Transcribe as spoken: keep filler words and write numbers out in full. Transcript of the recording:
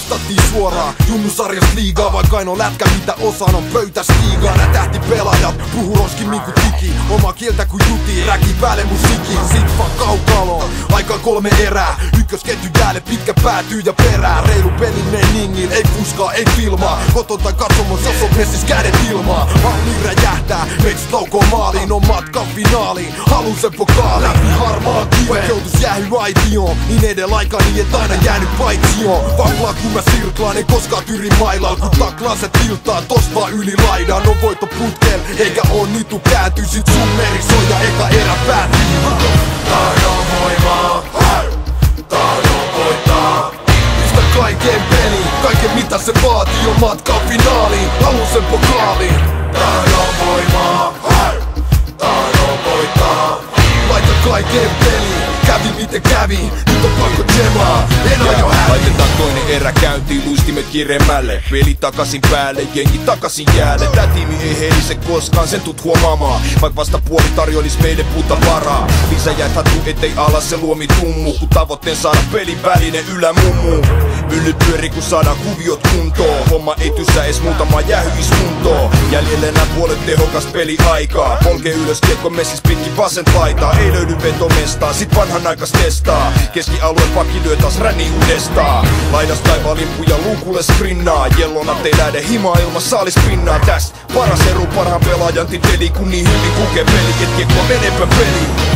vastattiin suoraan. Junnusarjas liigaa, vaikka ainoa lätkä mitä osaan on pöytästiigaa. Nää tähti pelaajat puhuu roskimmin kuin tiki. Oma kieltä kuin juti, räki päälle musiikki. Sit vaan kaukaloon, aikaan kolme erää. Ykkösketju jäälle, pitkä päätyy ja perää. Reilu pelin meiningin, ei fuskaa, ei filmaa. Koton tai katsomossa sot messis kädet ilmaa. Halli räjähtää, meitsit laukoo maaliin. On matkan finaaliin, haluu sen vokaaliin. Läpi harmaa kiven, joutus jäähy aitioon. Niin edellä aikani et aina jäänyt paitsioon. Vaklaa kun mä sirklaan, en koskaan tyri mailaan. Kun taklaan se tiltaa, tosta vaan yli laidaan. On voitto putkel, eikä oo nitu kääntyy. Sit sun meri soi ja eka erä päättyy. Tahdon voimaa, tahdon voittaa. Pistä kaiken peliin, kaiken mitä se vaatii. On matkaa finaaliin, haluun sen pokaaliin. Tahdon voimaa, tahdon voittaa. Laita kaiken peliin, kävi miten kävi. Nyt on pakko tsemaa, en aio häviä. Laitetaan toinen erä käyntiin, luistimet kiremmälle. Peli takasin päälle, jengi takasin jäälle. Tää tiimi ei herise koskaan, sen tut huomaamaan. Vaik vasta puoli tarjoilis meille puuta varaa. Lisä jäät hatu ettei alas se luomi tummu. Kun tavoitteen saada pelin väline ylämummu. Myllyt pyöri kun saadaan kuviot kuntoon. Homma ei tyssää ees muutama jähyiskuntoon. Jäljelle nää puolet tehokas peli aikaa. Polke ylös kiekko messis pitkin vasent laitaa. Ei löydy vetomestaa, sit vanhan aikas testaa. Keskialueen pakki lyö taas ränni uudestaan. Laidas taivaan limpuja luukulle skrinnaa. Jellonat ei lähde himaa ilman saalis pinnaa. Täst paras eru parhaan pelaajan titeli. Kun niin hyvin kukee peli, et kiekko menepä peliin.